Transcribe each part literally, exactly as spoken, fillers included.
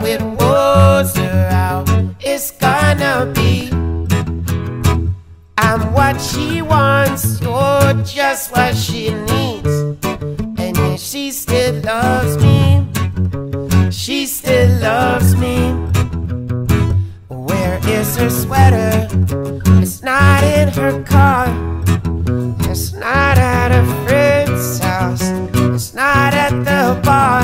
how it was or how it's gonna be. I'm what she wants, you're just what she needs. And yeah, she still loves me, she still loves me. Where is her sweater? It's not in her car. It's not at a friend's house. It's not at the bar.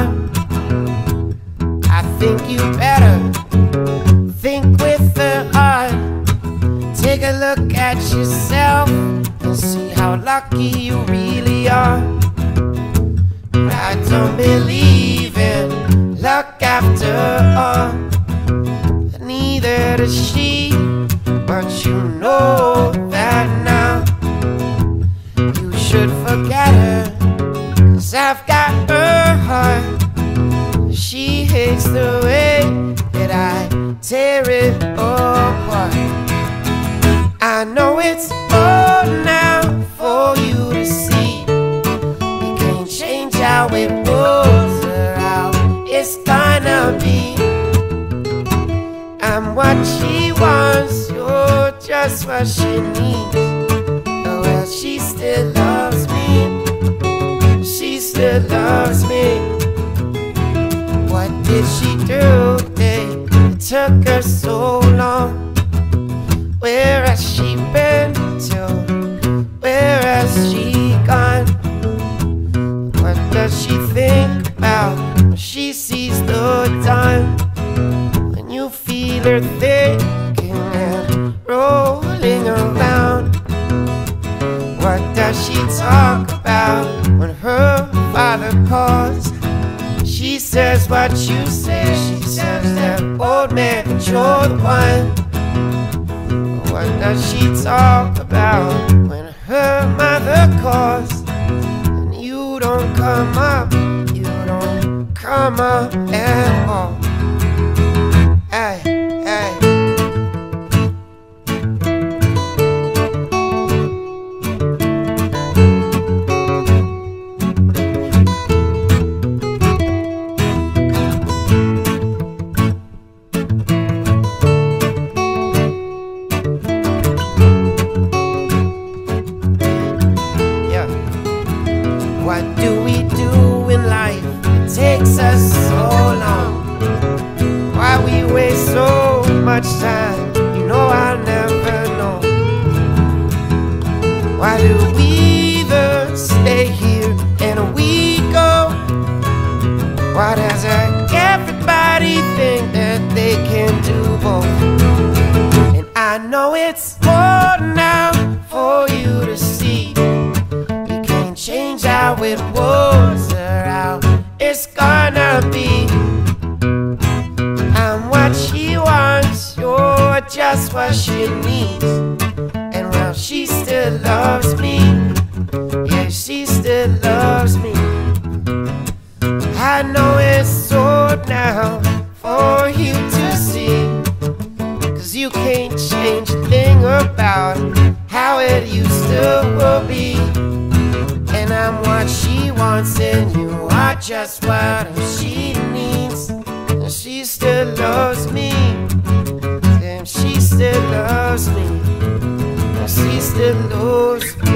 I think you better think with the heart. Take a look at yourself and see how lucky you really are. I don't believe in luck after all, neither does she, but you know that now. You should forget her, 'cause I've got her heart. She hates the way that I tear it apart. I know it's all now for you to see. You can't change how it was or how it's gonna be. I'm what she wants, you're just what she needs. Oh well, she still loves me, she still loves me. What did she do today? It took her so long. Where has she been till? Where has she gone? What does she think about when she sees the dawn? When you feel her thinking and rolling around. What does she talk about when her father calls? She says what you say. She says that old man, you're the one. What does she talk about when her mother calls? And you don't come up, you don't come up at all. Hey, hey. What do we do in life? It takes us so long. Why we waste so much time? You know I'll never know. Why do we either stay here and we go? Why does everybody think that they can do both? And I know it's more now for you to see. Change how it was or how it's gonna be. I'm what she wants, you're just what she needs. And well, she still loves me, yeah, she still loves me. I know it's hard now for you to see, 'cause you can't change a thing about how it used to will be. And I'm what she wants and you are just what she needs. And she still loves me, and she still loves me, and she still loves me.